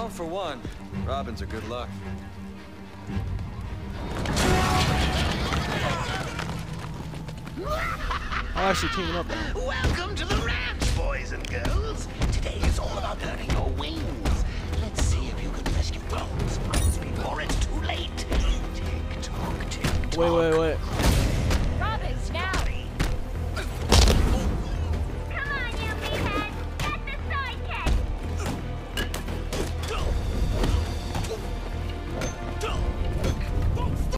Well, for one, robins are good luck. I'll actually team it up now. Welcome to the ranch, boys and girls. Today is all about earning your wings. Let's see if you can rescue Rose once before it's too late. Tick tock, tick tock. Wait.